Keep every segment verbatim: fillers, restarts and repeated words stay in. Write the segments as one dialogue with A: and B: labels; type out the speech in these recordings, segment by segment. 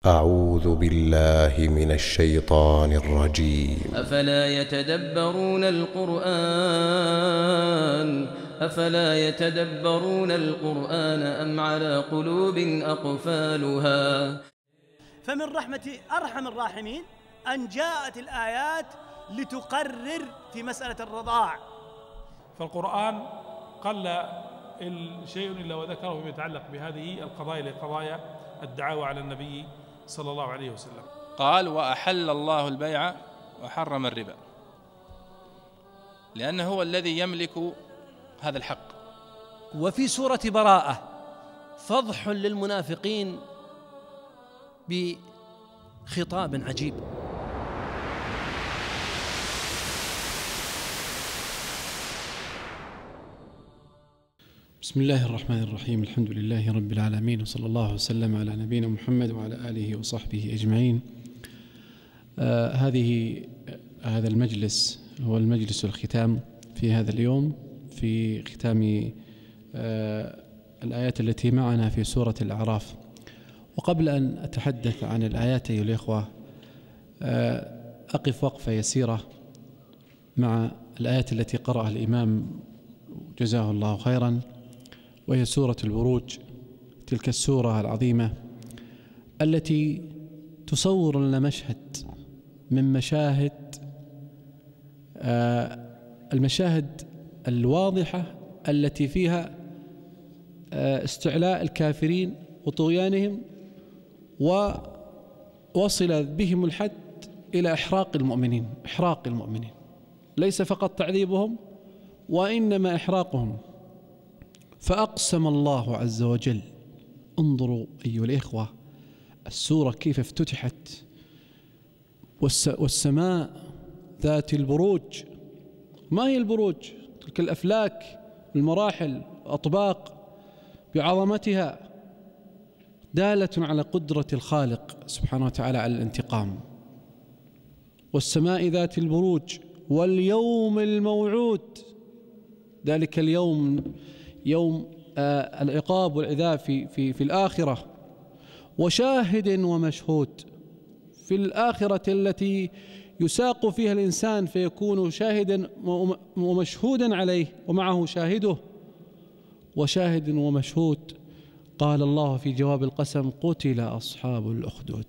A: أعوذ بالله من الشيطان الرجيم.
B: أفلا يتدبرون القرآن أفلا يتدبرون القرآن أم على قلوب أقفالها.
C: فمن رحمة أرحم الراحمين أن جاءت الآيات لتقرر في مسألة الرضاع.
D: فالقرآن قل شيء إلا وذكره فيما يتعلق بهذه القضايا لقضايا الدعاوى على النبي صلى الله عليه وسلم.
E: قال: وأحل الله البيع وحرم الربا، لأنه هو الذي يملك هذا الحق.
F: وفي سورة براءة فضح للمنافقين بخطاب عجيب.
G: بسم الله الرحمن الرحيم. الحمد لله رب العالمين، وصلى الله وسلم على نبينا محمد وعلى آله وصحبه أجمعين. آه هذه هذا المجلس هو المجلس الختام في هذا اليوم، في ختام آه الآيات التي معنا في سورة الأعراف. وقبل أن أتحدث عن الآيات أيها الإخوة، آه أقف وقفة يسيرة مع الآيات التي قرأها الإمام جزاه الله خيرا، وهي سورة البروج، تلك السورة العظيمة التي تصور لنا مشهد من مشاهد آه المشاهد الواضحة التي فيها آه استعلاء الكافرين وطغيانهم، ووصل بهم الحد إلى إحراق المؤمنين إحراق المؤمنين ليس فقط تعذيبهم وإنما إحراقهم. فأقسم الله عز وجل، انظروا أيها الإخوة السورة كيف افتتحت، والسماء ذات البروج. ما هي البروج؟ تلك الأفلاك، المراحل، الأطباق بعظمتها، دالة على قدرة الخالق سبحانه وتعالى على الانتقام. والسماء ذات البروج واليوم الموعود، ذلك اليوم يوم آه العقاب والعذاب في, في, في الآخرة. وشاهد ومشهود، في الآخرة التي يساق فيها الإنسان فيكون شاهدا ومشهودا عليه ومعه شاهده. وشاهد ومشهود، قال الله في جواب القسم: قتل أصحاب الأخدود.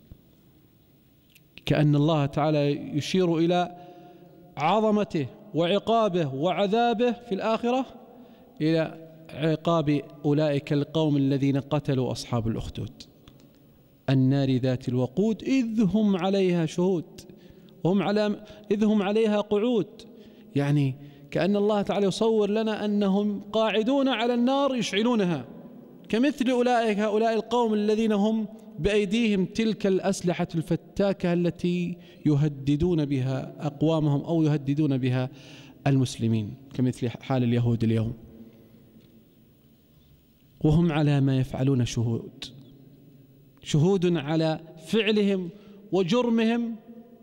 G: كأن الله تعالى يشير إلى عظمته وعقابه وعذابه في الآخرة إلى عقاب أولئك القوم الذين قتلوا أصحاب الأخدود، النار ذات الوقود، إذ هم عليها شهود وهم على إذ هم عليها قعود. يعني كأن الله تعالى يصور لنا أنهم قاعدون على النار يشعلونها، كمثل أولئك هؤلاء القوم الذين هم بأيديهم تلك الأسلحة الفتاكة التي يهددون بها أقوامهم أو يهددون بها المسلمين، كمثل حال اليهود اليوم. وهم على ما يفعلون شهود شهود على فعلهم وجرمهم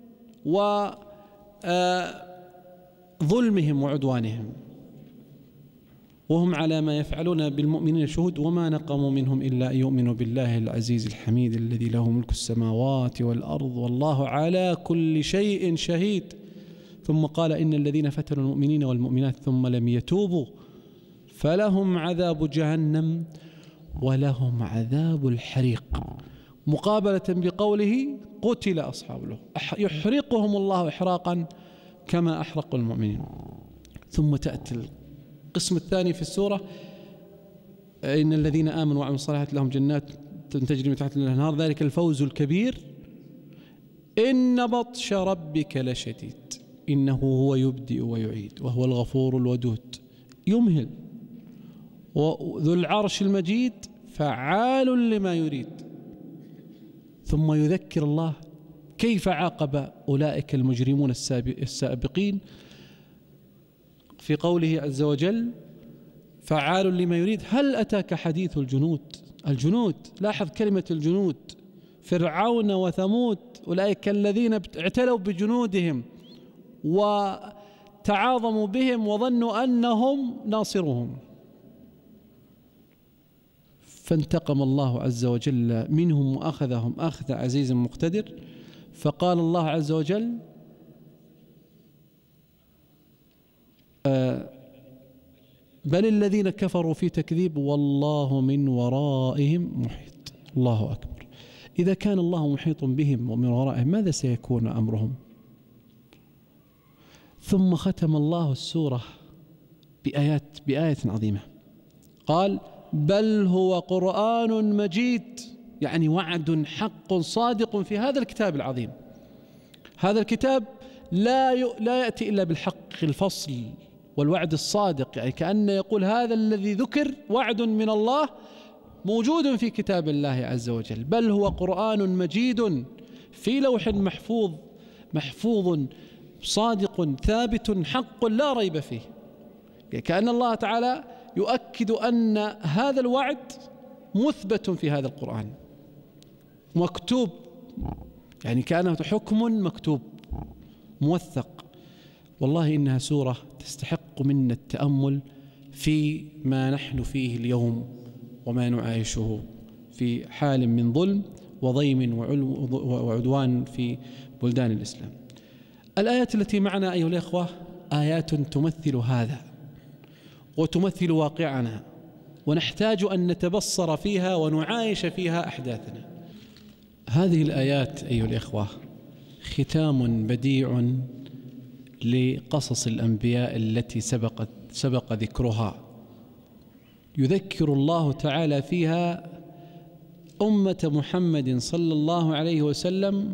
G: وظلمهم وعدوانهم. وهم على ما يفعلون بالمؤمنين شهود، وما نقموا منهم إلا أن يؤمنوا بالله العزيز الحميد الذي له ملك السماوات والأرض والله على كل شيء شهيد. ثم قال: إن الذين فتنوا المؤمنين والمؤمنات ثم لم يتوبوا فلهم عذاب جهنم ولهم عذاب الحريق، مقابلة بقوله: قتل أصحاب الأخدود، يحرقهم الله إحراقا كما أحرقوا المؤمنين. ثم تأتي القسم الثاني في السورة: إن الذين آمنوا وعملوا الصالحات لهم جنات تجري من تحتها الأنهار ذلك الفوز الكبير. إن بطش ربك لشديد إنه هو يبدئ ويعيد وهو الغفور الودود يمهل وذو العرش المجيد فعال لما يريد. ثم يذكر الله كيف عاقب أولئك المجرمون السابقين في قوله عز وجل: فعال لما يريد. هل أتاك حديث الجنود الجنود لاحظ كلمة الجنود، فرعون وثمود، أولئك الذين اعتلوا بجنودهم وتعاظموا بهم وظنوا أنهم ناصرهم، فانتقم الله عز وجل منهم وأخذهم أخذ عزيز مقتدر. فقال الله عز وجل آه بل الذين كفروا في تكذيب والله من ورائهم محيط. الله أكبر. إذا كان الله محيط بهم ومن ورائهم ماذا سيكون أمرهم؟ ثم ختم الله السورة بآيات بآية عظيمة، قال بل هو قرآن مجيد، يعني وعد حق صادق في هذا الكتاب العظيم. هذا الكتاب لا لا يأتي إلا بالحق الفصل والوعد الصادق، يعني كأنه يقول هذا الذي ذكر وعد من الله موجود في كتاب الله عز وجل. بل هو قرآن مجيد في لوح محفوظ محفوظ صادق ثابت حق لا ريب فيه. كأن الله تعالى يؤكد أن هذا الوعد مثبت في هذا القرآن مكتوب، يعني كأنه حكم مكتوب موثق. والله إنها سورة تستحق منا التأمل في ما نحن فيه اليوم وما نعايشه في حال من ظلم وضيم وعدوان في بلدان الإسلام. الآيات التي معنا أيها الأخوة آيات تمثل هذا وتمثل واقعنا، ونحتاج أن نتبصر فيها ونعايش فيها أحداثنا. هذه الآيات أيها الأخوة ختام بديع لقصص الأنبياء التي سبقت سبق ذكرها. يذكر الله تعالى فيها أمة محمد صلى الله عليه وسلم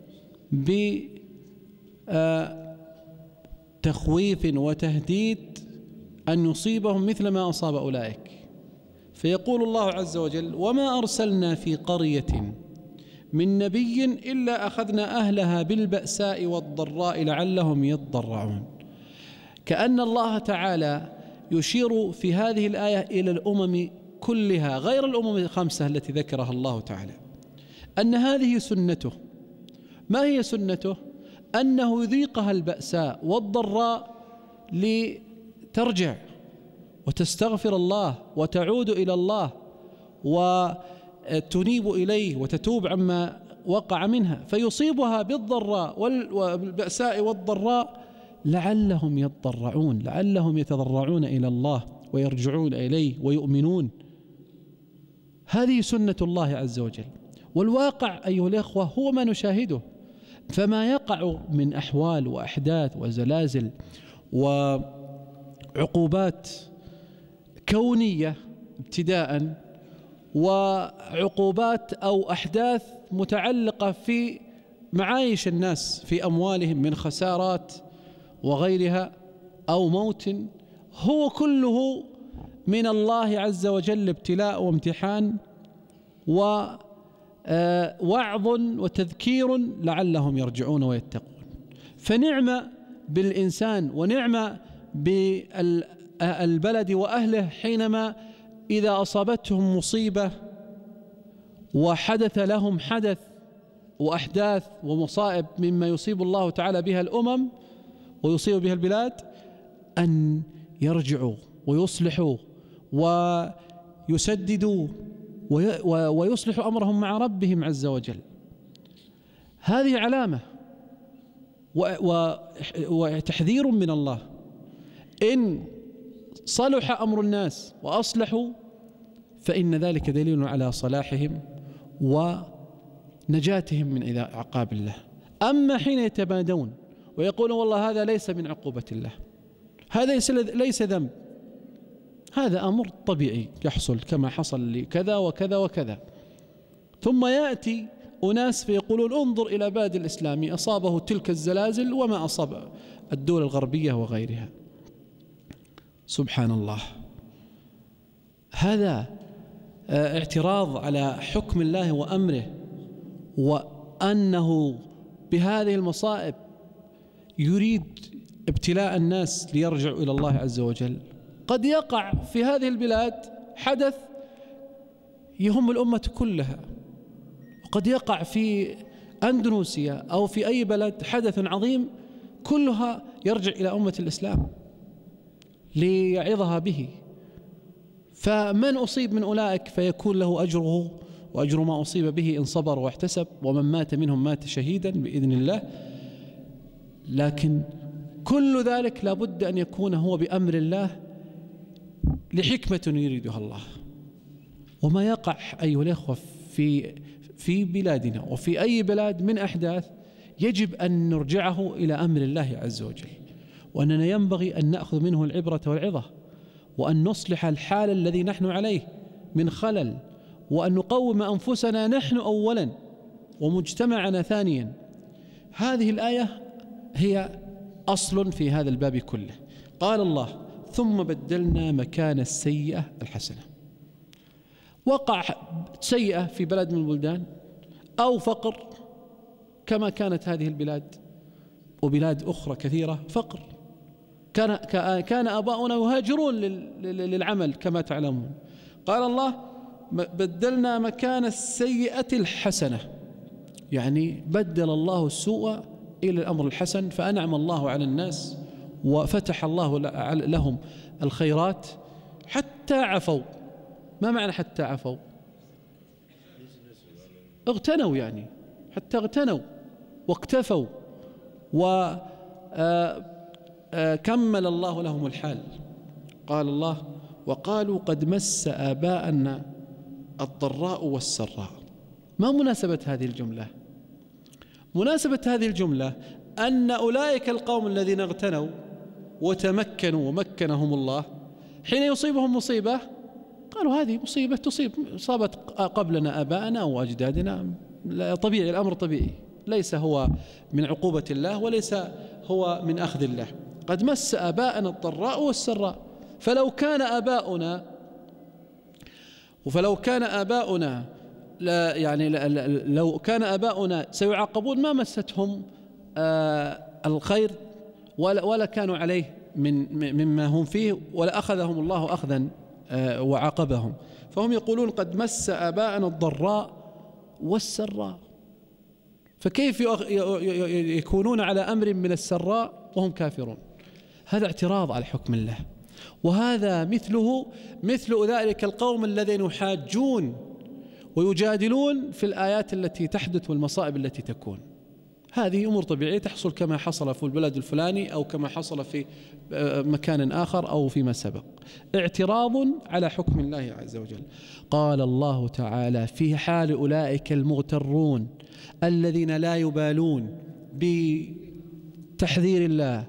G: بتخويف وتهديد أن يصيبهم مثل ما أصاب أولئك. فيقول الله عز وجل وما أرسلنا في قرية من نبي إلا أخذنا أهلها بالبأساء والضراء لعلهم يضرعون. كأن الله تعالى يشير في هذه الآية إلى الأمم كلها غير الأمم الخمسة التي ذكرها الله تعالى، أن هذه سنته. ما هي سنته؟ أنه يذيقها البأساء والضراء لترجع وتستغفر الله وتعود إلى الله وتنيب إليه وتتوب عما وقع منها، فيصيبها بالضراء والبأساء والضراء لعلهم يضرعون، لعلهم يتضرعون إلى الله ويرجعون إليه ويؤمنون. هذه سنة الله عز وجل، والواقع أيها الأخوة هو ما نشاهده. فما يقع من أحوال وأحداث وزلازل وعقوبات كونية ابتداء، وعقوبات أو أحداث متعلقة في معايش الناس في أموالهم من خسارات وغيرها أو موت، هو كله من الله عز وجل ابتلاء وامتحان ووعظ وتذكير لعلهم يرجعون ويتقون. فنعم بالإنسان ونعم بالبلد وأهله حينما إذا أصابتهم مصيبة وحدث لهم حدث وأحداث ومصائب مما يصيب الله تعالى بها الأمم ويصيب بها البلاد، أن يرجعوا ويصلحوا ويسددوا ويصلحوا أمرهم مع ربهم عز وجل. هذه علامة وتحذير من الله. إن صلح أمر الناس وأصلحوا فإن ذلك دليل على صلاحهم ونجاتهم من عقاب الله. أما حين يتبادون ويقولون والله هذا ليس من عقوبة الله، هذا ليس ذنب، هذا أمر طبيعي يحصل كما حصل لكذا وكذا وكذا، ثم يأتي أناس فيقولون انظر إلى بلد الإسلامي أصابه تلك الزلازل وما أصاب الدول الغربية وغيرها. سبحان الله، هذا اعتراض على حكم الله وأمره، وأنه بهذه المصائب يريد ابتلاء الناس ليرجعوا إلى الله عز وجل. قد يقع في هذه البلاد حدث يهم الأمة كلها، وقد يقع في أندونيسيا أو في أي بلد حدث عظيم كلها يرجع إلى أمة الإسلام ليعظها به. فمن أصيب من أولئك فيكون له أجره وأجر ما أصيب به إن صبر واحتسب، ومن مات منهم مات شهيدا بإذن الله. لكن كل ذلك لابد أن يكون هو بأمر الله لحكمة يريدها الله. وما يقع أيها الأخوة في في بلادنا وفي أي بلاد من أحداث يجب أن نرجعه إلى أمر الله عز وجل، وأننا ينبغي أن نأخذ منه العبرة والعظة، وأن نصلح الحال الذي نحن عليه من خلل، وأن نقوم أنفسنا نحن أولا ومجتمعنا ثانيا. هذه الآية هي أصل في هذا الباب كله. قال الله: ثم بدلنا مكان السيئة الحسنة. وقع سيئة في بلد من البلدان أو فقر كما كانت هذه البلاد وبلاد أخرى كثيرة فقر، كان كان آباؤنا يهاجرون للعمل كما تعلمون. قال الله: بدلنا مكان السيئة الحسنة، يعني بدل الله السوء إلى الأمر الحسن، فأنعم الله على الناس وفتح الله لهم الخيرات حتى عفوا. ما معنى حتى عفوا؟ اغتنوا، يعني حتى اغتنوا واكتفوا، وكمل الله لهم الحال. قال الله: وقالوا قد مس آباءنا الضراء والسراء. ما مناسبة هذه الجملة؟ مناسبة هذه الجملة أن أولئك القوم الذين اغتنوا وتمكنوا ومكنهم الله حين يصيبهم مصيبة قالوا هذه مصيبة تصيب صابت قبلنا آباءنا أو أجدادنا، طبيعي، الأمر طبيعي، ليس هو من عقوبة الله وليس هو من أخذ الله. قد مس آباءنا الضراء والسراء. فلو كان آباؤنا وفلو كان آباؤنا لا يعني لو كان آباؤنا سيعاقبون ما مستهم آه الخير ولا, ولا كانوا عليه من مما هم فيه، ولا أخذهم الله أخذا آه وعاقبهم. فهم يقولون قد مس آباءنا الضراء والسراء، فكيف يكونون على أمر من السراء وهم كافرون؟ هذا اعتراض على حكم الله. وهذا مثله مثل أولئك القوم الذين يحاجون ويجادلون في الآيات التي تحدث والمصائب التي تكون. هذه أمور طبيعية تحصل كما حصل في البلد الفلاني أو كما حصل في مكان آخر أو فيما سبق. اعتراض على حكم الله عز وجل. قال الله تعالى في حال أولئك المغترون الذين لا يبالون بتحذير الله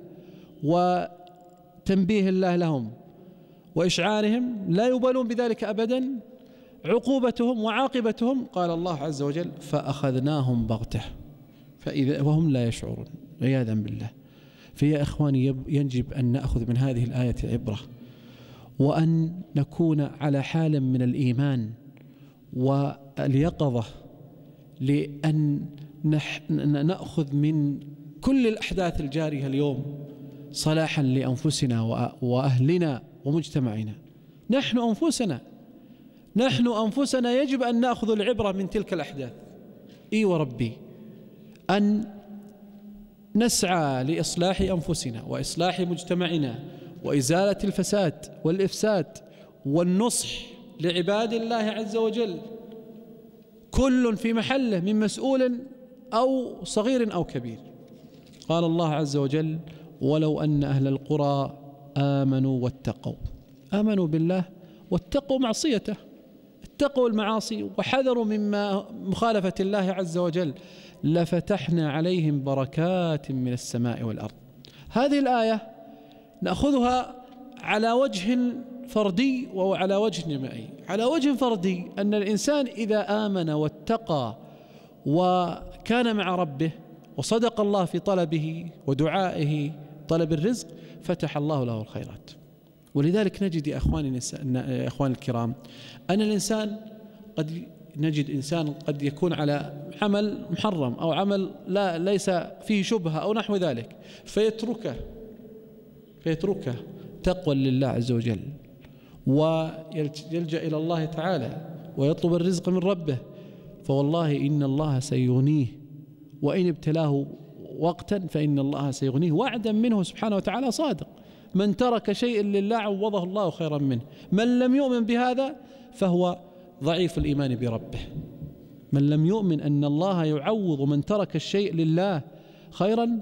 G: وتنبيه الله لهم وإشعارهم، لا يبالون بذلك أبدا، عقوبتهم وعاقبتهم قال الله عز وجل: فأخذناهم بغتة فإذا وهم لا يشعرون، عياذا بالله. فيا إخواني يجب أن نأخذ من هذه الآية عبرة، وأن نكون على حال من الإيمان واليقظة، لأن نأخذ من كل الأحداث الجارية اليوم صلاحا لأنفسنا وأهلنا ومجتمعنا. نحن أنفسنا نحن أنفسنا يجب أن نأخذ العبرة من تلك الأحداث. إي وربي أن نسعى لإصلاح أنفسنا وإصلاح مجتمعنا وإزالة الفساد والإفساد والنصح لعباد الله عز وجل، كل في محله من مسؤول أو صغير أو كبير. قال الله عز وجل: ولو أن أهل القرى آمنوا واتقوا. آمنوا بالله واتقوا معصيته، اتقوا المعاصي وحذروا مما مخالفة الله عز وجل، لفتحنا عليهم بركات من السماء والأرض. هذه الآية نأخذها على وجه فردي وعلى وجه جماعي. على وجه فردي أن الإنسان إذا آمن واتقى وكان مع ربه وصدق الله في طلبه ودعائه طلب الرزق، فتح الله له الخيرات. ولذلك نجد يا أخواني يا أخوان الكرام أن الإنسان قد نجد إنسان قد يكون على عمل محرم أو عمل لا ليس فيه شبهة أو نحو ذلك، فيتركه فيتركه تقوى لله عز وجل، ويلجأ إلى الله تعالى ويطلب الرزق من ربه، فوالله إن الله سيغنيه، وإن ابتلاه وقتا فإن الله سيغنيه، وعدا منه سبحانه وتعالى صادق. من ترك شيئا لله عوضه الله خيرا منه. من لم يؤمن بهذا فهو ضعيف الإيمان بربه. من لم يؤمن أن الله يعوض من ترك الشيء لله خيرا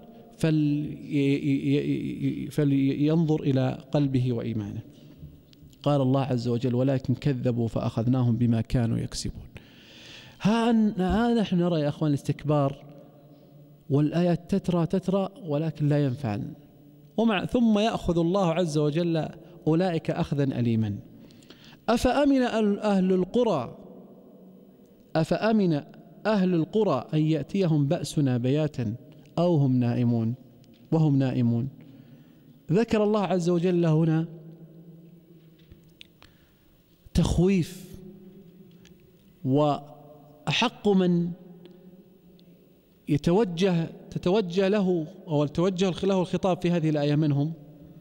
G: فلينظر إلى قلبه وإيمانه. قال الله عز وجل: ولكن كذبوا فأخذناهم بما كانوا يكسبون. ها نحن نرى يا أخوان الاستكبار، والآيات تترى تترى ولكن لا ينفعل. ومع ثم يأخذ الله عز وجل أولئك أخذا أليما. أفأمن أهل القرى أفأمن أهل القرى أن يأتيهم بأسنا بياتا أو هم نائمون وهم نائمون. ذكر الله عز وجل هنا تخويف، وأحق من يتوجه تتوجه له أو توجه له الخطاب في هذه الآية منهم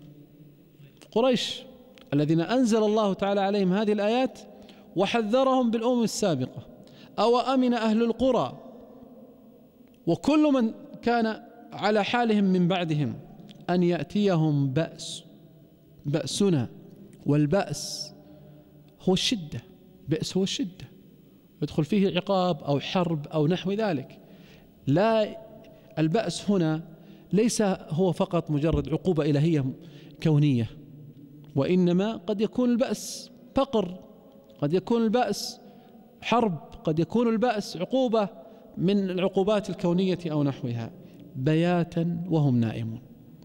G: قريش، الذين أنزل الله تعالى عليهم هذه الآيات وحذرهم بالأمم السابقة. أو أمن أهل القرى، وكل من كان على حالهم من بعدهم، أن يأتيهم بأس بأسنا. والبأس هو الشدة، بأس هو الشدة، يدخل فيه عقاب أو حرب أو نحو ذلك. لا، البأس هنا ليس هو فقط مجرد عقوبة إلهية كونية، وإنما قد يكون البأس فقر، قد يكون البأس حرب، قد يكون البأس عقوبة من العقوبات الكونية أو نحوها. بياتا وهم نائمون.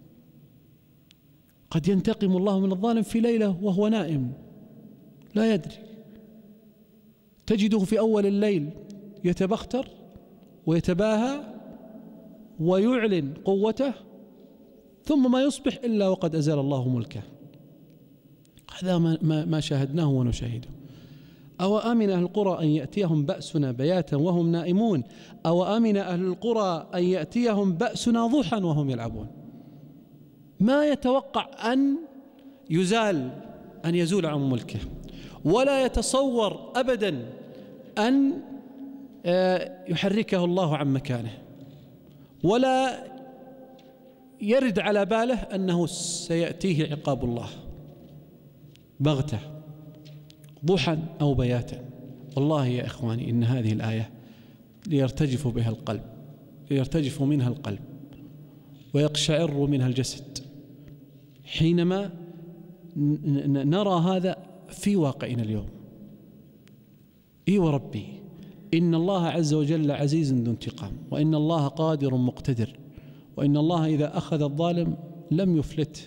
G: قد ينتقم الله من الظالم في ليلة وهو نائم لا يدري، تجده في أول الليل يتبختر ويتباهى ويعلن قوته، ثم ما يصبح إلا وقد أزال الله ملكه. هذا ما, ما شاهدناه ونشاهده. أو أمن أهل القرى أن يأتيهم بأسنا بياتا وهم نائمون، أو أمن أهل القرى أن يأتيهم بأسنا ضحى وهم يلعبون. ما يتوقع أن يزال أن يزول عن ملكه، ولا يتصور أبدا أن يحركه الله عن مكانه، ولا يرد على باله أنه سيأتيه عقاب الله بغتة ضحى أو بياتا. والله يا إخواني إن هذه الآية ليرتجف بها القلب، ليرتجف منها القلب ويقشعر منها الجسد حينما نرى هذا في واقعنا اليوم. إي وربي إن الله عز وجل عزيز ذو انتقام، وإن الله قادر مقتدر، وإن الله إذا أخذ الظالم لم يفلته.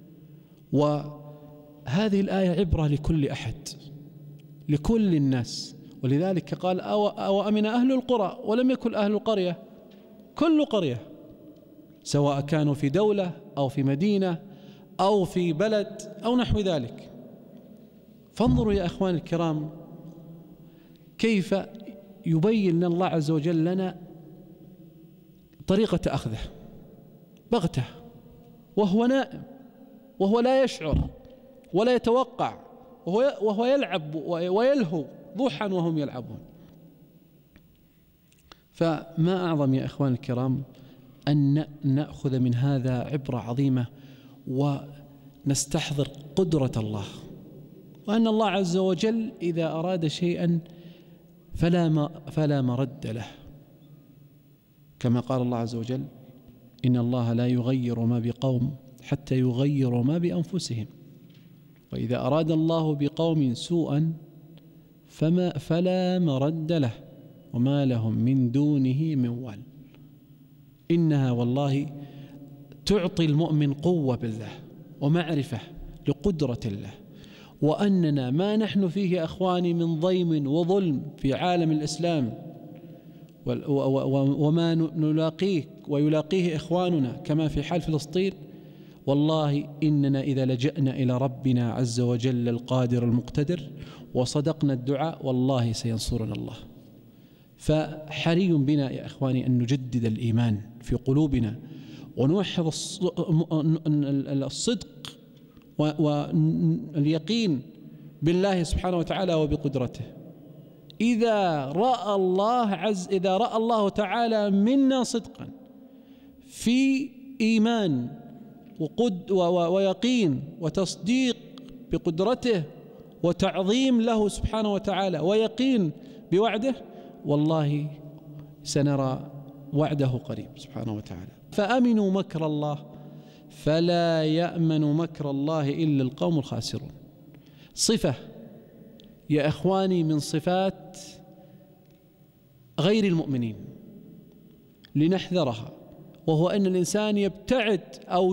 G: وهذه الآية عبرة لكل أحد، لكل الناس. ولذلك قال أو, أو أمن أهل القرى، ولم يكن أهل القرية، كل قرية، سواء كانوا في دولة أو في مدينة أو في بلد أو نحو ذلك. فانظروا يا أخوان الكرام كيف يبين الله عز وجل لنا طريقة أخذه بغته وهو نائم، وهو لا يشعر ولا يتوقع، وهو, وهو يلعب ويلهو ضحى وهم يلعبون. فما أعظم يا أخوان الكرام أن نأخذ من هذا عبرة عظيمة، ونستحضر قدرة الله، وأن الله عز وجل إذا أراد شيئا فلا ما فلا مرد له، كما قال الله عز وجل: إن الله لا يغير ما بقوم حتى يغيروا ما بأنفسهم، وإذا أراد الله بقوم سوءا فما فلا مرد له وما لهم من دونه من وال. إنها والله تعطي المؤمن قوة بالله ومعرفة لقدرة الله، وأننا ما نحن فيه يا أخواني من ضيم وظلم في عالم الإسلام وما نلاقيه ويلاقيه إخواننا كما في حال فلسطين، والله إننا إذا لجأنا إلى ربنا عز وجل القادر المقتدر وصدقنا الدعاء والله سينصرنا الله. فحري بنا يا إخواني أن نجدد الإيمان في قلوبنا ونوحد الصدق واليقين بالله سبحانه وتعالى وبقدرته. إذا رأى الله عز إذا رأى الله تعالى منا صدقا في إيمان وقد ويقين وتصديق بقدرته وتعظيم له سبحانه وتعالى ويقين بوعده، والله سنرى وعده قريب سبحانه وتعالى. فأمنوا مكر الله فلا يأمن مكر الله إلا القوم الخاسرون. صفة يا إخواني من صفات غير المؤمنين لنحذرها، وهو أن الإنسان يبتعد أو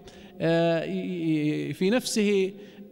G: في نفسه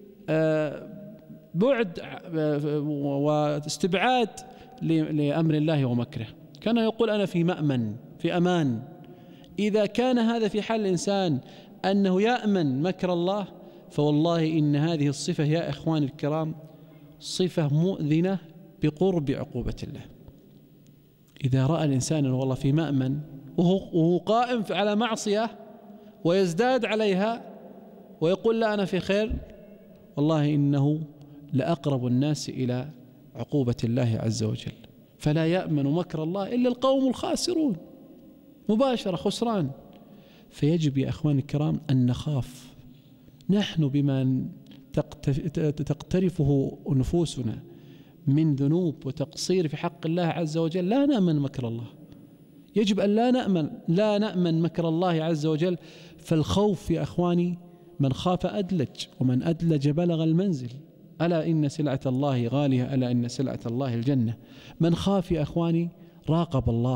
G: بعد واستبعاد لأمر الله ومكره. كان يقول أنا في مأمن في أمان. إذا كان هذا في حال الإنسان أنه يأمن مكر الله، فوالله إن هذه الصفة يا إخواني الكرام صفة مؤذنة بقرب عقوبة الله. إذا رأى الإنسان والله في مأمن وهو قائم على معصية ويزداد عليها ويقول لا أنا في خير، والله إنه لأقرب الناس إلى عقوبة الله عز وجل. فلا يأمن مكر الله إلا القوم الخاسرون، مباشرة خسران. فيجب يا أخواني الكرام أن نخاف نحن بما تقترفه نفوسنا من ذنوب وتقصير في حق الله عز وجل، لا نأمن مكر الله. يجب أن لا نأمن لا نأمن مكر الله عز وجل. فالخوف يا أخواني من خاف أدلج، ومن أدلج بلغ المنزل. ألا إن سلعة الله غالية، ألا إن سلعة الله الجنة. من خاف يا أخواني راقب الله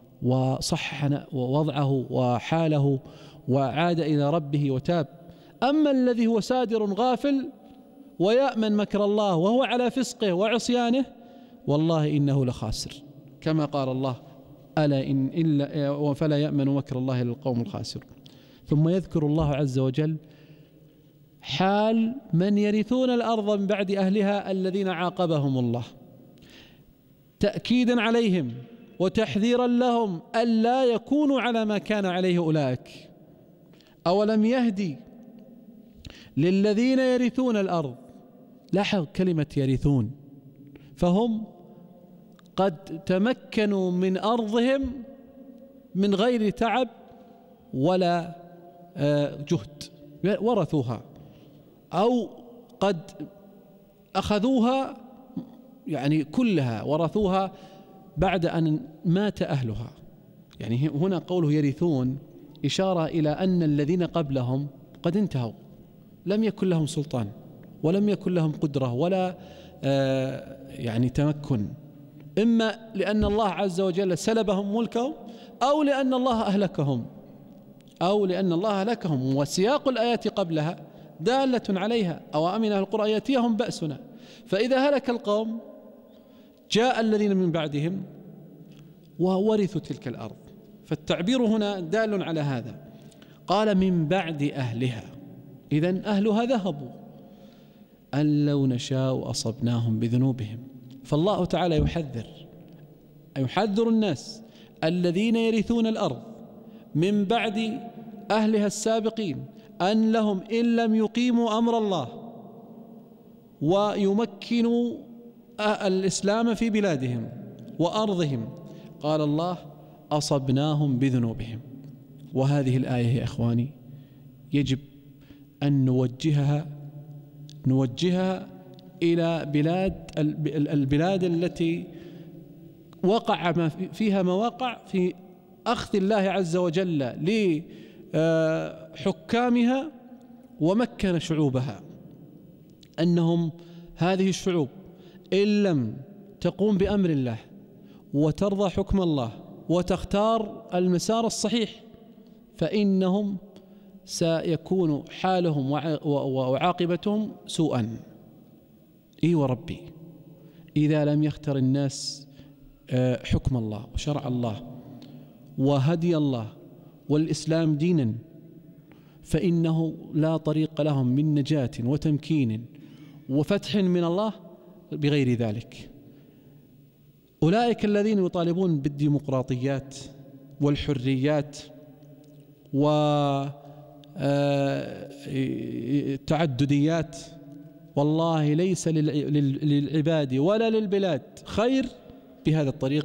G: وصحح وضعه وحاله وعاد إلى ربه وتاب. أما الذي هو سادر غافل ويأمن مكر الله وهو على فسقه وعصيانه، والله إنه لخاسر، كما قال الله ألا إن إلا فلا يأمن مكر الله إلا القوم الخاسرون. ثم يذكر الله عز وجل حال من يرثون الأرض من بعد أهلها الذين عاقبهم الله، تأكيدا عليهم وتحذيرا لهم ألا يكونوا على ما كان عليه أولئك. أولم يهدي للذين يرثون الأرض، لاحظ كلمة يرثون، فهم قد تمكنوا من أرضهم من غير تعب ولا جهد، ورثوها أو قد أخذوها يعني كلها ورثوها بعد أن مات أهلها. يعني هنا قوله يرثون إشارة إلى أن الذين قبلهم قد انتهوا، لم يكن لهم سلطان ولم يكن لهم قدرة ولا آه يعني تمكن، إما لأن الله عز وجل سلبهم ملكهم أو لأن الله أهلكهم أو لأن الله أهلكهم. وسياق الآيات قبلها دالة عليها: أو أمن أهل القرى يأتيهم بأسنا. فإذا هلك القوم جاء الذين من بعدهم وورثوا تلك الأرض. فالتعبير هنا دال على هذا. قال من بعد أهلها، إذن أهلها ذهبوا. أن لو نشاء أصبناهم بذنوبهم. فالله تعالى يحذر يحذر الناس الذين يرثون الأرض من بعد أهلها السابقين أن لهم إن لم يقيموا أمر الله ويمكنوا الإسلام في بلادهم وأرضهم، قال الله أصبناهم بذنوبهم. وهذه الآية يا إخواني يجب أن نوجهها نوجهها إلى بلاد البلاد التي وقع ما فيها مواقع في أخذ الله عز وجل لحكامها ومكن شعوبها، أنهم هذه الشعوب إن لم تقوم بأمر الله وترضى حكم الله وتختار المسار الصحيح فإنهم سيكون حالهم وعاقبتهم سوءا. إي وربي إذا لم يختر الناس حكم الله وشرع الله وهدي الله والإسلام دينا فإنه لا طريق لهم من نجاة وتمكين وفتح من الله بغير ذلك. أولئك الذين يطالبون بالديمقراطيات والحريات والتعدديات، والله ليس للعباد ولا للبلاد خير بهذا الطريق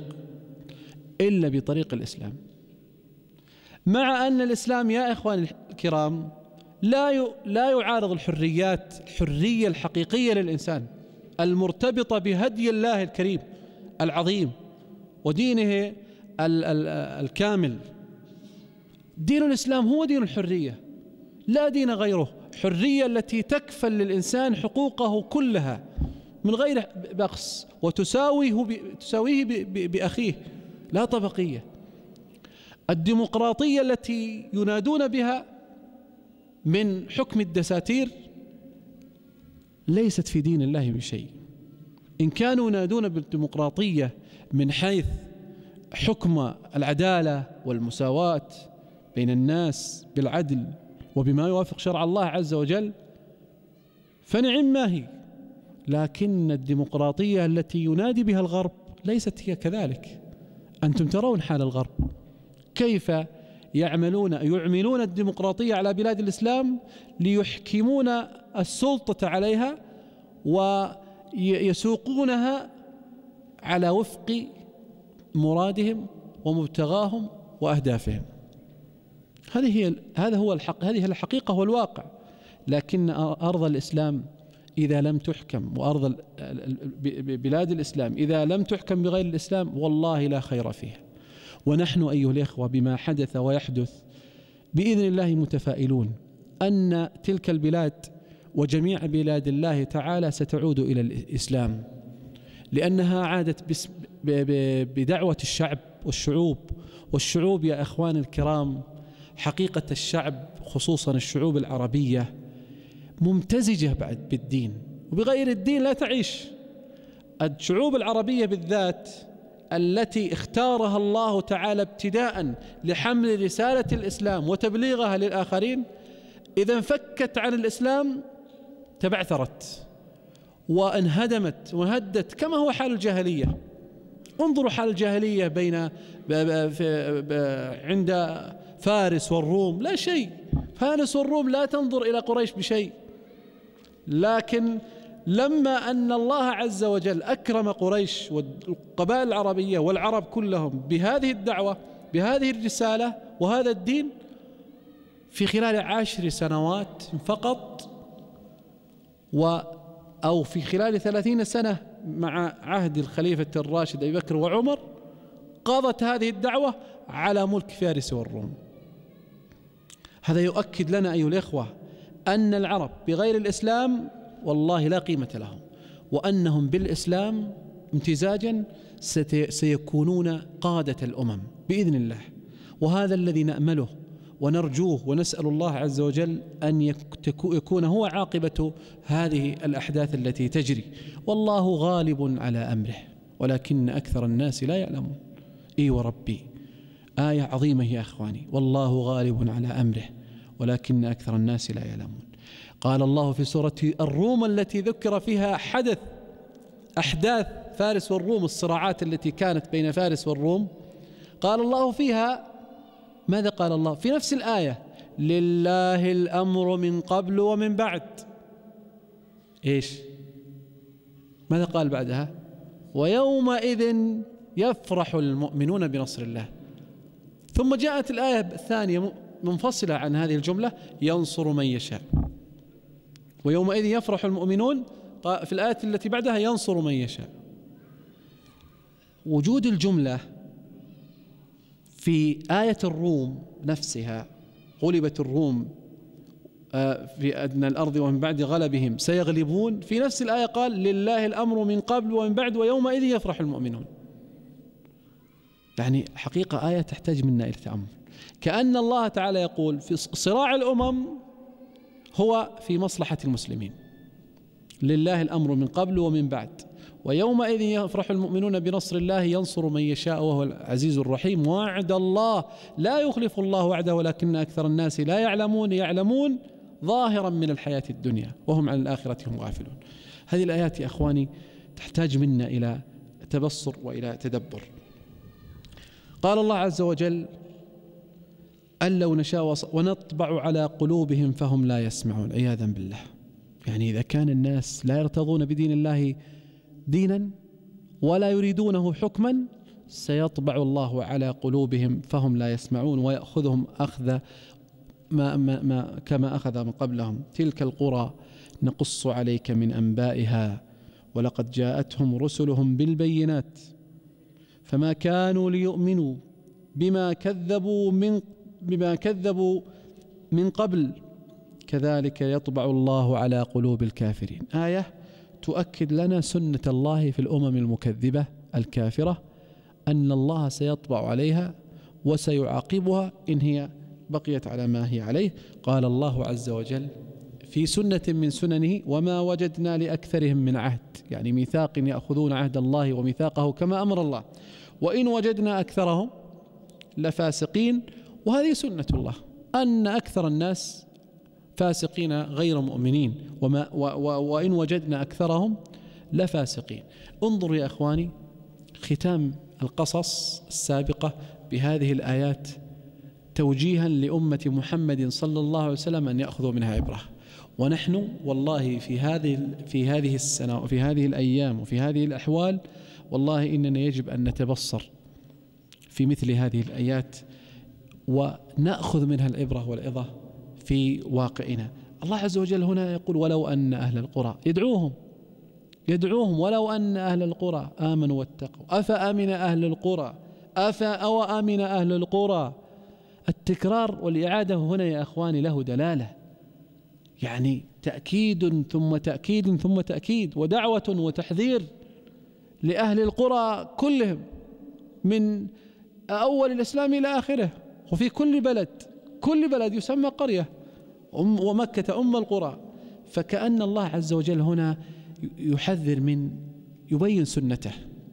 G: إلا بطريق الإسلام. مع أن الإسلام يا إخواني الكرام لا لا يعارض الحريات، الحرية الحقيقية للإنسان المرتبطة بهدي الله الكريم العظيم ودينه الكامل. دين الإسلام هو دين الحرية، لا دين غيره. حرية التي تكفل للإنسان حقوقه كلها من غير بخس، وتساويه تساويه بأخيه، لا طبقية. الديمقراطية التي ينادون بها من حكم الدساتير ليست في دين الله بشيء. إن كانوا ينادون بالديمقراطية من حيث حكم العدالة والمساواة بين الناس بالعدل وبما يوافق شرع الله عز وجل فنعم ما هي، لكن الديمقراطية التي ينادي بها الغرب ليست هي كذلك. أنتم ترون حال الغرب كيف يعملون يعملون الديمقراطية على بلاد الإسلام ليحكمون السلطة عليها ويسوقونها على وفق مرادهم ومبتغاهم وأهدافهم. هذه هي هذا هو الحق، هذه الحقيقة والواقع. لكن أرض الإسلام إذا لم تحكم، وأرض بلاد الإسلام إذا لم تحكم بغير الإسلام والله لا خير فيها. ونحن أيها الإخوة بما حدث ويحدث بإذن الله متفائلون أن تلك البلاد وجميع بلاد الله تعالى ستعود إلى الإسلام، لأنها عادت بدعوة الشعب والشعوب. والشعوب يا أخوان الكرام حقيقة الشعب خصوصا الشعوب العربية ممتزجة بعد بالدين، وبغير الدين لا تعيش. الشعوب العربية بالذات التي اختارها الله تعالى ابتداء لحمل رسالة الإسلام وتبليغها للآخرين إذا انفكت عن الإسلام تبعثرت وانهدمت وهدت كما هو حال الجاهلية. انظروا حال الجاهلية بين عند فارس والروم، لا شيء. فارس والروم لا تنظر إلى قريش بشيء، لكن لما أن الله عز وجل أكرم قريش والقبائل العربية والعرب كلهم بهذه الدعوة بهذه الرسالة وهذا الدين في خلال عشر سنوات فقط، و أو في خلال ثلاثين سنة مع عهد الخليفة الراشد أبي بكر وعمر، قضت هذه الدعوة على ملك فارس والروم. هذا يؤكد لنا أيها الإخوة أن العرب بغير الإسلام والله لا قيمة لهم، وأنهم بالإسلام امتزاجا سيكونون قادة الأمم بإذن الله. وهذا الذي نأمله ونرجوه ونسأل الله عز وجل أن يكون هو عاقبة هذه الأحداث التي تجري. والله غالب على أمره ولكن أكثر الناس لا يعلمون. إي وربي آية عظيمة يا أخواني، والله غالب على أمره ولكن أكثر الناس لا يعلمون. قال الله في سورة الروم التي ذكر فيها حدث أحداث فارس والروم، الصراعات التي كانت بين فارس والروم، قال الله فيها ماذا؟ قال الله في نفس الآية لله الأمر من قبل ومن بعد. إيش ماذا قال بعدها؟ ويومئذ يفرح المؤمنون بنصر الله. ثم جاءت الآية الثانية منفصلة عن هذه الجملة ينصر من يشاء. ويومئذ يفرح المؤمنون في الآية التي بعدها ينصر من يشاء. وجود الجملة في آية الروم نفسها غلبت الروم في أدنى الأرض ومن بعد غلبهم سيغلبون، في نفس الآية قال لله الأمر من قبل ومن بعد ويومئذ يفرح المؤمنون. يعني حقيقة آية تحتاج منا إلى تأمل، كأن الله تعالى يقول في صراع الأمم هو في مصلحة المسلمين، لله الأمر من قبل ومن بعد ويومئذ يفرح المؤمنون بنصر الله ينصر من يشاء وهو العزيز الرحيم. وعد الله لا يخلف الله وعده ولكن أكثر الناس لا يعلمون يعلمون ظاهرا من الحياة الدنيا وهم عن الآخرة هم غافلون. هذه الآيات يا أخواني تحتاج منا إلى تبصر وإلى تدبر. قال الله عز وجل أن لو نشاء ونطبع على قلوبهم فهم لا يسمعون، عياذا بالله. يعني إذا كان الناس لا يرتضون بدين الله دينا ولا يريدونه حكما سيطبع الله على قلوبهم فهم لا يسمعون ويأخذهم أخذ ما ما ما كما أخذ من قبلهم تلك القرى نقص عليك من أنبائها ولقد جاءتهم رسلهم بالبينات فما كانوا ليؤمنوا بما كذبوا من بما كذبوا من قبل كذلك يطبع الله على قلوب الكافرين. آية تؤكد لنا سنة الله في الأمم المكذبة الكافرة أن الله سيطبع عليها وسيعاقبها إن هي بقيت على ما هي عليه. قال الله عز وجل في سنة من سننه وما وجدنا لأكثرهم من عهد، يعني ميثاق يأخذون عهد الله وميثاقه كما أمر الله، وإن وجدنا أكثرهم لفاسقين. وهذه سنة الله أن أكثر الناس فاسقين غير مؤمنين، وما و و وإن وجدنا أكثرهم لفاسقين. انظر يا أخواني ختام القصص السابقة بهذه الآيات توجيها لأمة محمد صلى الله عليه وسلم أن يأخذوا منها عبرة. ونحن والله في هذه في هذه السنة وفي هذه الأيام وفي هذه الأحوال والله إننا يجب أن نتبصر في مثل هذه الآيات ونأخذ منها العبرة والعظة في واقعنا. الله عز وجل هنا يقول ولو أن أهل القرى يدعوهم يدعوهم ولو أن أهل القرى آمنوا واتقوا أفأمن أهل القرى أفا أو آمن أهل القرى. التكرار والإعادة هنا يا أخواني له دلالة، يعني تأكيد ثم تأكيد ثم تأكيد ودعوة وتحذير لأهل القرى كلهم من أول الإسلام إلى آخره. وفي كل بلد كل بلد يسمى قرية أم ومكة أم القرى. فكأن الله عز وجل هنا يحذر من يبين سنته،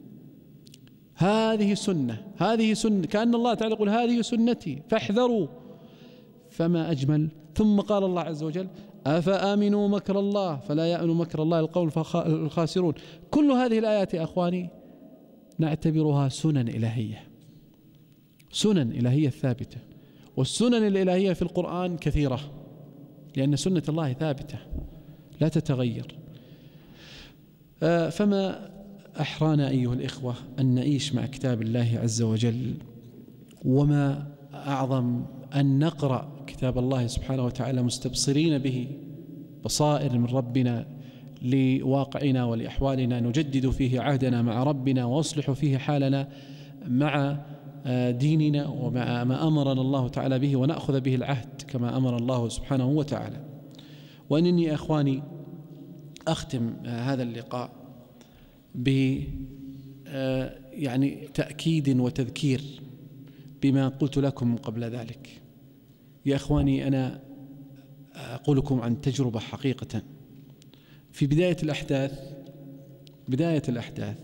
G: هذه سنة هذه سنة كأن الله تعالى يقول هذه سنتي فاحذروا. فما أجمل. ثم قال الله عز وجل أفآمنوا مكر الله فلا يأمن مكر الله القوم الخاسرون. كل هذه الآيات يا أخواني نعتبرها سنن إلهية، سنن إلهية ثابتة. والسنن الإلهية في القرآن كثيرة لأن سنة الله ثابتة لا تتغير. فما أحرانا أيها الإخوة أن نعيش مع كتاب الله عز وجل، وما أعظم أن نقرأ كتاب الله سبحانه وتعالى مستبصرين به بصائر من ربنا لواقعنا ولأحوالنا، نجدد فيه عهدنا مع ربنا ويصلح فيه حالنا مع ديننا ومع ما أمرنا الله تعالى به، ونأخذ به العهد كما أمر الله سبحانه وتعالى. وأنني أخواني أختم هذا اللقاء ب يعني تأكيد وتذكير بما قلت لكم قبل ذلك. يا أخواني أنا أقول لكم عن تجربة حقيقة. في بداية الأحداث بداية الأحداث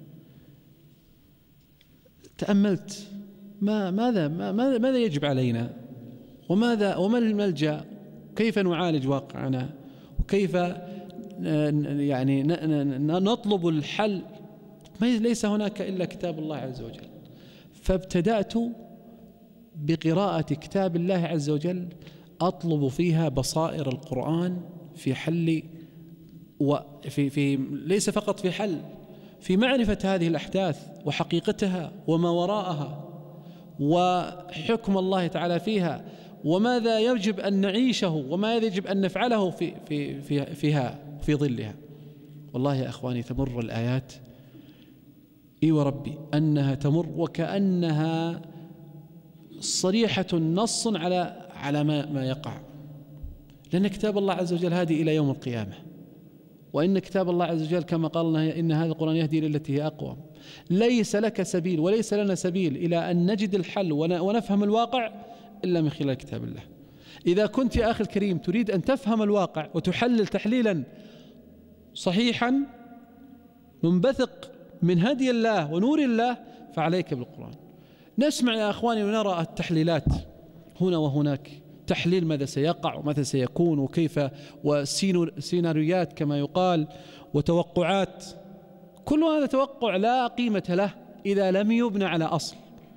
G: تأملت ما ماذا ما ماذا يجب علينا، وماذا وما الملجأ، كيف نعالج واقعنا، وكيف يعني نطلب الحل. ليس هناك إلا كتاب الله عز وجل. فابتدأت بقراءة كتاب الله عز وجل أطلب فيها بصائر القرآن في حل وفي في ليس فقط في حل، في معرفة هذه الأحداث وحقيقتها وما وراءها وحكم الله تعالى فيها، وماذا يجب أن نعيشه وما يجب أن نفعله في في في فيها في ظلها. والله يا أخواني تمر الآيات إي وربي أنها تمر وكأنها صريحة نص على على ما ما يقع، لأن كتاب الله عز وجل هادي إلى يوم القيامة. وإن كتاب الله عز وجل كما قال لنا إن هذا القرآن يهدي للتي هي أقوى. ليس لك سبيل وليس لنا سبيل إلى أن نجد الحل ونفهم الواقع إلا من خلال كتاب الله. إذا كنت يا أخي الكريم تريد أن تفهم الواقع وتحلل تحليلا صحيحا منبثق من هدي الله ونور الله فعليك بالقرآن. نسمع يا أخواني ونرى التحليلات هنا وهناك، تحليل ماذا سيقع وماذا سيكون وكيف، وسيناريوهات كما يقال وتوقعات. كل هذا توقع لا قيمة له إذا لم يبنى على أصل.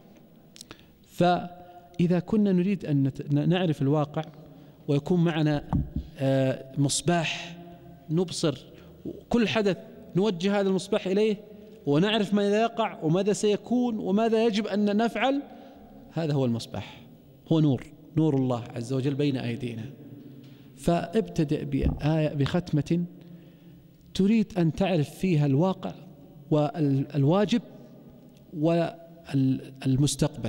G: فإذا كنا نريد أن نعرف الواقع ويكون معنا مصباح نبصر كل حدث نوجه هذا المصباح إليه ونعرف ماذا يقع وماذا سيكون وماذا يجب أن نفعل، هذا هو المصباح، هو نور نور الله عز وجل بين أيدينا. فابتدأ بآية بختمة تريد أن تعرف فيها الواقع والواجب والمستقبل،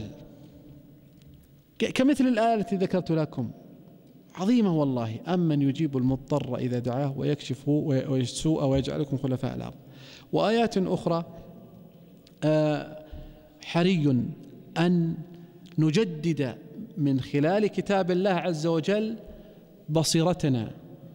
G: كمثل الآية التي ذكرت لكم، عظيمة والله. أمن يجيب المضطر إذا دعاه ويكشف السوء ويجعلكم خلفاء الأرض. وآيات أخرى حري أن نجدد من خلال كتاب الله عز وجل بصيرتنا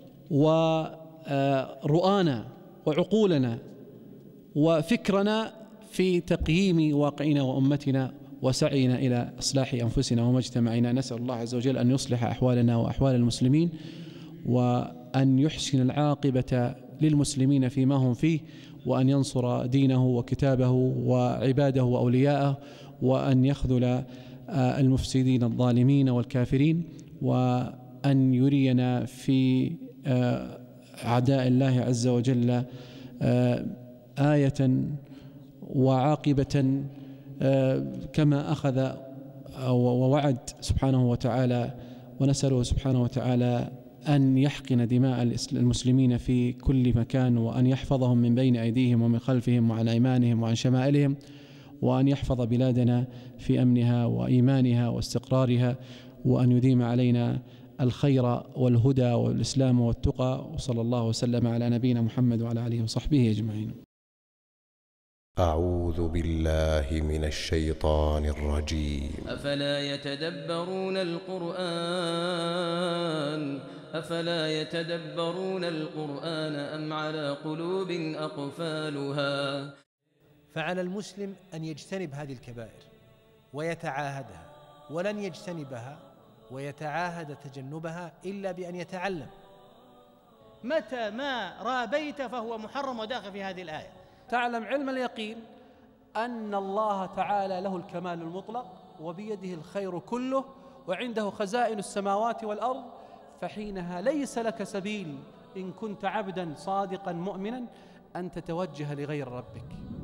G: ورؤانا وعقولنا وفكرنا في تقييم واقعنا وأمتنا وسعينا إلى إصلاح أنفسنا ومجتمعنا. نسأل الله عز وجل أن يصلح أحوالنا وأحوال المسلمين، وأن يحسن العاقبة للمسلمين فيما هم فيه، وأن ينصر دينه وكتابه وعباده وأولياءه، وأن يخذل المفسدين الظالمين والكافرين، وأن يرينا في أعداء الله عز وجل آية وعاقبة كما أخذ ووعد سبحانه وتعالى. ونسأله سبحانه وتعالى أن يحقن دماء المسلمين في كل مكان، وأن يحفظهم من بين أيديهم ومن خلفهم وعن أيمانهم وعن شمائلهم، وأن يحفظ بلادنا في أمنها وإيمانها واستقرارها، وأن يديم علينا الخير والهدى والإسلام والتقى. وصلى الله وسلم على نبينا محمد وعلى آله وصحبه أجمعين.
A: أعوذ بالله من الشيطان الرجيم.
B: أفلا يتدبرون القرآن أفلا يتدبرون القرآن أم على قلوب أقفالها.
H: فعلى المسلم أن يجتنب هذه الكبائر ويتعاهدها، ولن يجتنبها ويتعاهد تجنبها إلا بأن يتعلم.
C: متى ما رابيت فهو محرم وداخل في هذه الآية.
G: تعلم علم اليقين أن الله تعالى له الكمال المطلق، وبيده الخير كله، وعنده خزائن السماوات والأرض، فحينها ليس لك سبيل إن كنت عبدا صادقا مؤمنا أن تتوجه لغير ربك.